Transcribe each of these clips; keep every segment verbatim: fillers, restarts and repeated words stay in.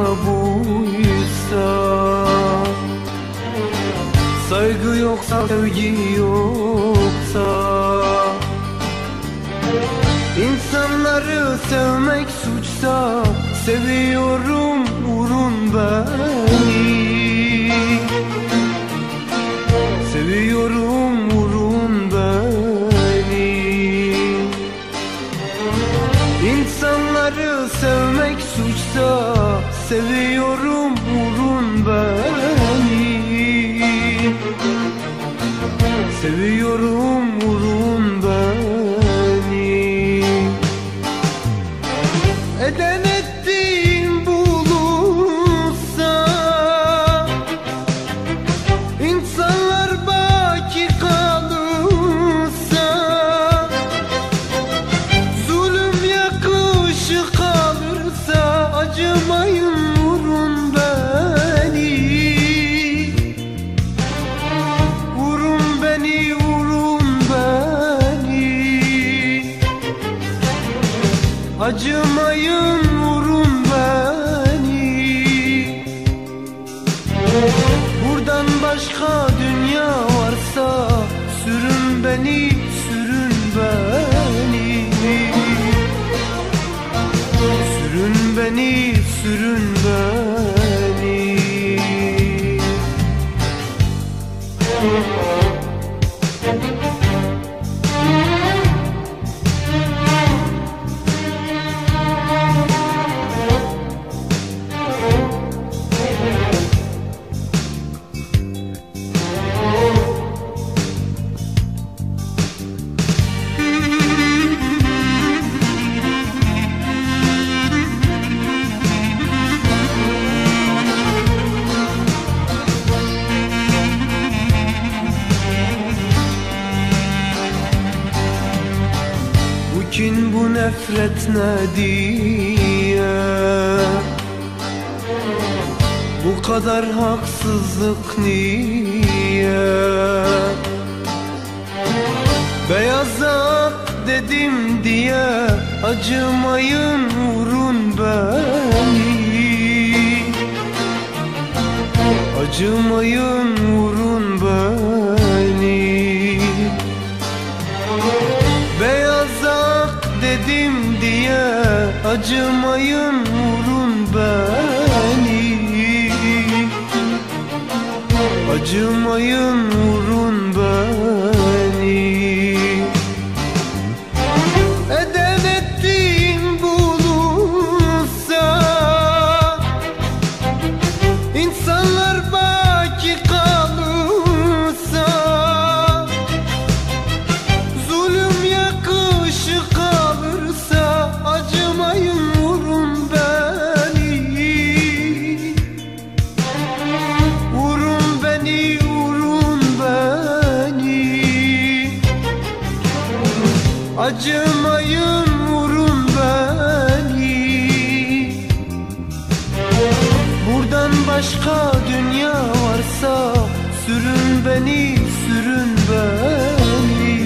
buysa, saygı yoksa, sevgi yoksa, İnsanları sevmek suçsa, seviyorum vurun beni. Seviyorum vurun beni. İnsanları sevmek suçsa, seviyorum vurun beni. Seviyorum vurun beni. Eden ettiğim bulursa, insanlar baki kalırsa, zulüm yakışı kalırsa, acımayın vurun beni. Vurun beni, vurun beni. Acımayın vurun beni. Buradan başka dünya varsa, sürün beni, sürün beni. Sürün beni, sürün beni. Kin bu nefret ne diye, bu kadar haksızlık niye? Beyaz ak dedim diye, acımayın vurun beni. Acımayın vurun beni. Beyaz ak dedim diye, acımayın vurun beni. Acımayın vurun beni. Eden ettiğim bulursa, insanlar baki kalırsa, zulüm yakışı kalırsa, acımayın vurun beni. Vurun beni, vurun beni. Acımayın vurun beni. Buradan başka dünya varsa, sürün beni, sürün beni.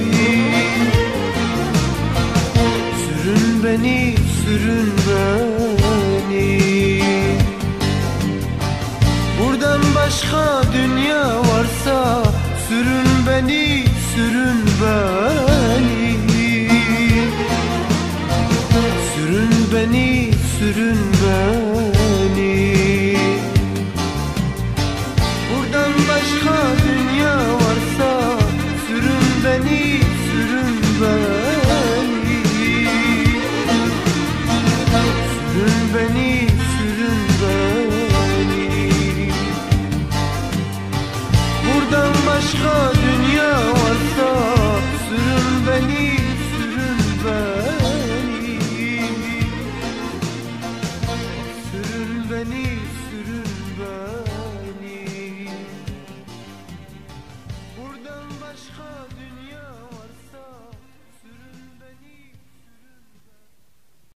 Sürün beni, sürün beni. Buradan başka dünya varsa, sürün beni, sürün beni. Sürün beni, sürün beni. Buradan başka dünya varsa, sürün beni, sürün beni. Sürün beni.